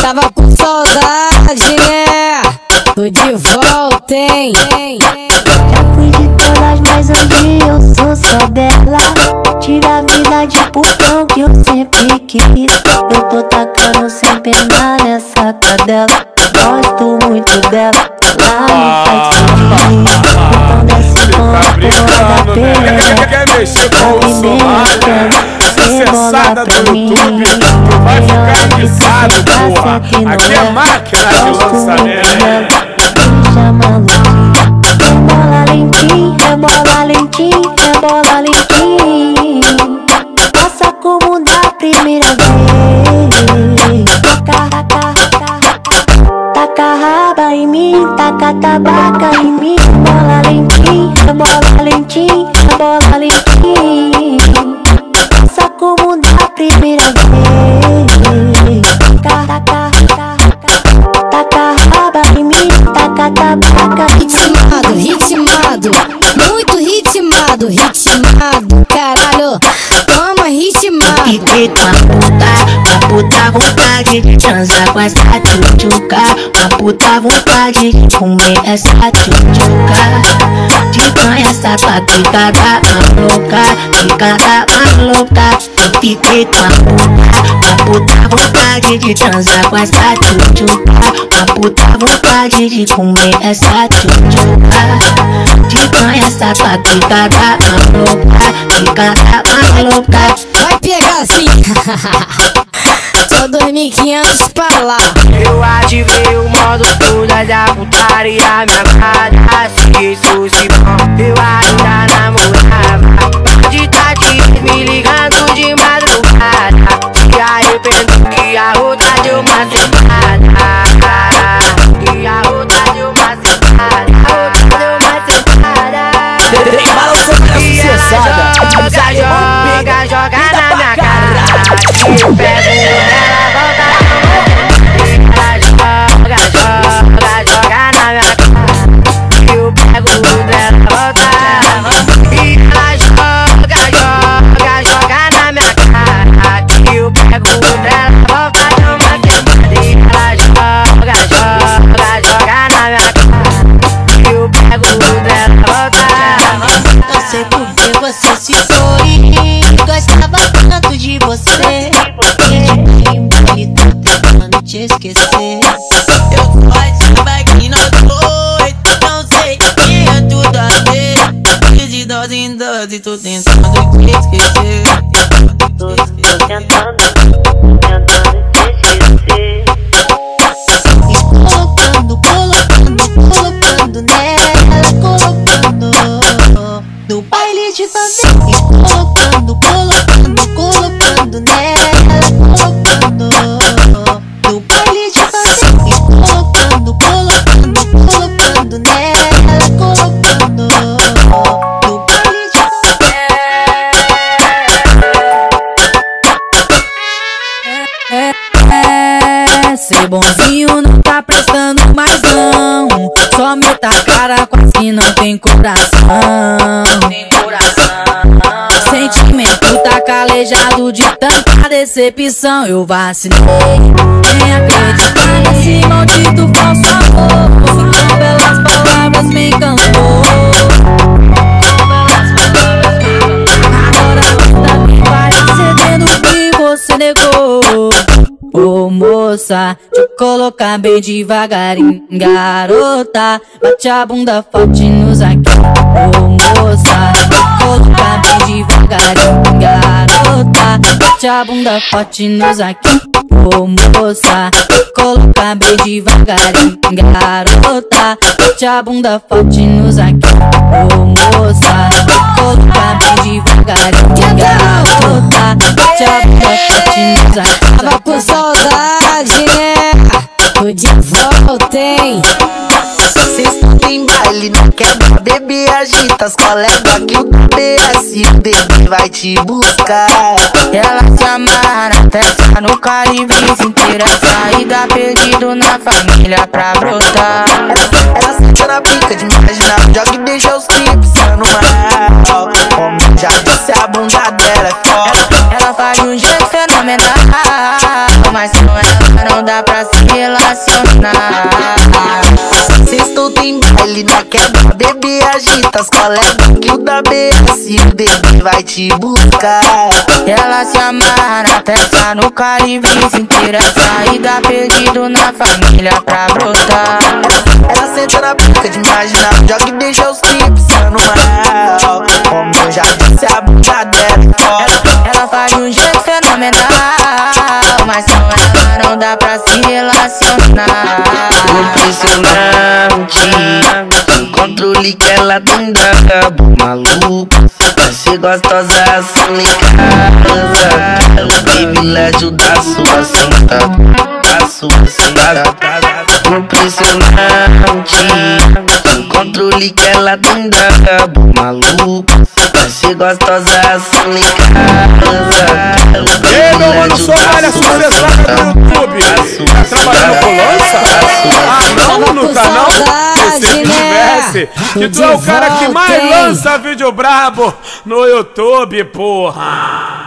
Tava com saudade, né? Tô de volta, hein? Já fui de todas, mas hoje eu sou só dela. Tive a vida de putão que eu sempre quis. Eu tô tacando sem pena nessa cadela. Gosto muito dela, ela me faz feliz. Então desce com a porra da perereca. Quer mexer com o Somália? Cessada do YouTube, tu vai ficar avisado, porra. Aqui é máquina de lançamento. Rebola lentinho, rebola lentinho, rebola lentinho. Faça como da primeira vez. Taca a raba em mim, taca a tabaca em mim. Rebola lentinho, rebola lentinho, rebola lentinho. Faça como da primeira vez. Taca a raba em mim, taca a tabaca em mim. Ritmado, muito ritmado, ritmado, caralho. Toma ritmado. Fiquei com a puta vontade de transar com essa tchutchuca. Uma puta vontade de comer essa tchutchuca. De ganhar essa tua picada maluca, picada maluca. Eu fiquei com a puta vontade de transar com essa tchutchuca. Uma puta vontade de comer essa tchutchuca. De ganhar essa tua picada maluca, picada maluca. Vai pegar assim. Só 2.500 pra lá. Eu ativei o modo toda da putaria. Minha cara, se isso se bom, eu ainda namorava. De tarde me ligando de madrugada. Se arrependo que a outra deu uma sentada. Que a outra deu uma sentada. A outra deu uma sentada. Tem balança pra cessada. Joga na minha cara. Eu pego ela, volta. Ela joga na minha cara. Eu pego dela, volta. E ela joga na minha cara. Eu pego dela, volta. Dá uma queimada. Ela joga na minha cara. Eu pego dela, volta. Não sei por que você se foi. Gostava tanto de você. E de baile tô tentando te esquecer. Eu só saiba que nós dois não sei quem é tudo a ver. De dose em dose tô tentando te esquecer. Tô tentando te esquecer. Colocando nela, colocando no baile de favela. Colocando nela, colocando no baile de favela. Colocando nela, colocando no baile de favela. Ser bonzinho não tá prestando mais não. Só meta a cara quase não tem coração. Sentimento tá calejado de tanta decepção. Eu vacilei, nem acreditar nesse maldito falso amor. Então belas palavras me encantou. Agora ainda me vai cedendo o que você negou. Ô moça, deixa eu colocar bem devagarinho. Garota, bate a bunda forte nos aqui. Ô moça, deixa eu colocar bem devagarinho. Garota, bate a bunda forte nos aqui. Ô moça, deixa eu colocar bem devagarinho. Garota, bate a bunda forte nos aqui. Ô moça, deixa eu colocar bem devagarinho. Garota, bate a bunda forte nos aqui. Tava com saudade, né? Tô de volta, hein? Sexta tem baile na quebra, bebê agita as colegas que o BS e o bebê vai te buscar. Ela se amarra na festa no Caribe inteira. Saída perdido na família pra brotar. Ela sente na pica de imaginar. Joga e deixa os clipes no mar. Como já disse, a bunda dela é foda. Ela faz de um jeito fenomenal, mas com ela não dá pra se relacionar. Sextou tem baile na quebra, bebê agita as colegas que o da BS o DB vai te buscar. Ela se amarra na festa no Caribe, sentir a saída perdido na família pra brotar. Ela senta na boca de imaginar, joga e deixa os clipes sendo mal. Como eu já disse, a bunda dela é foda. Ela faz de um jeito fenomenal, mas com ela não dá pra se relacionar. Impressionante, o controle que ela tem da cabo maluco. Vai ser gostosa assim em casa, o privilégio da sua sentada, da sua sentada. Impressionante, o controle que ela tem da cabo maluco. Vai ser gostosa assim em casa. Ei, meu mano, só olha a sucessão no YouTube. Tá trabalhando com lança? Ah, não tá não? Se tivesse, que tu é o cara que mais lança vídeo brabo no YouTube, porra.